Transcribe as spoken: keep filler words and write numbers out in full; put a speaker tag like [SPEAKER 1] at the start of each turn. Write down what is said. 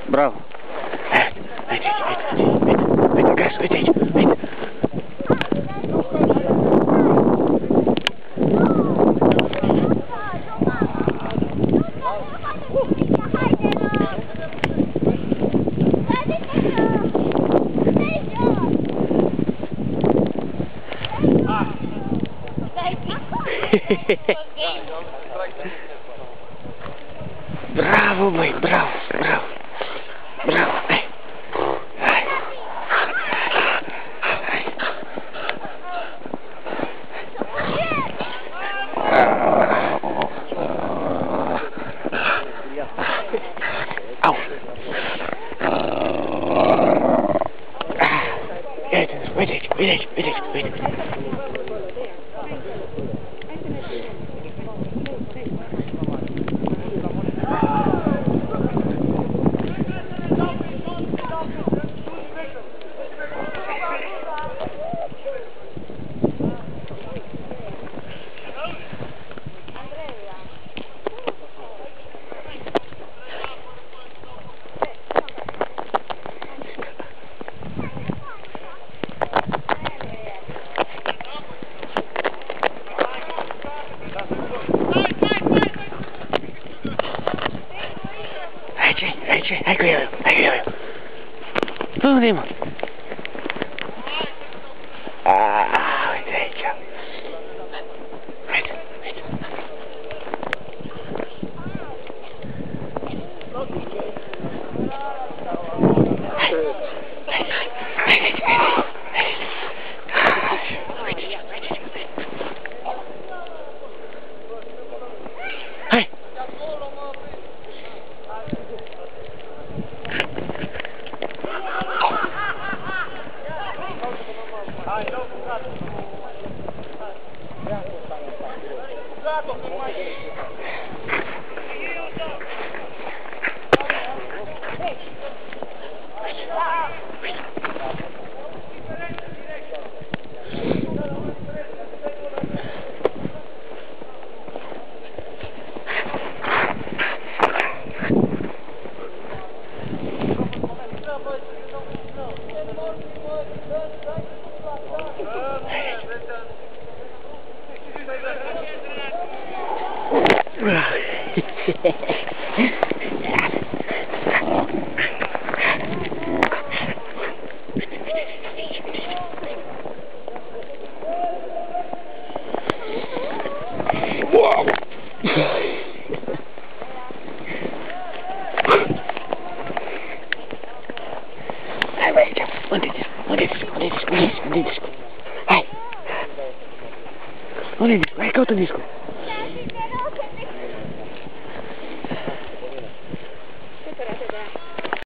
[SPEAKER 1] Bravo. Uite, uite, uite, uite, uite, gas, uite aici, uite. Bravo, băi, bravo, bravo, bravo, hai, hai, hai, au, uite, uite aici, uite aici, uite aici, uite. Aici, aici, hai cu el, hai cu el. Unde-i, mă? Aaaa, uite aici. Uite, uite. Hai, hai, hai, hai, hai, uite, uite, uite. Hai. Wow. Hai, băi, aici. Unde-i discul? Unde-i discul? Unde-i discul? Unde-i discul? Unde-i discul? Hai! Unde-i discul? Hai, caută discul!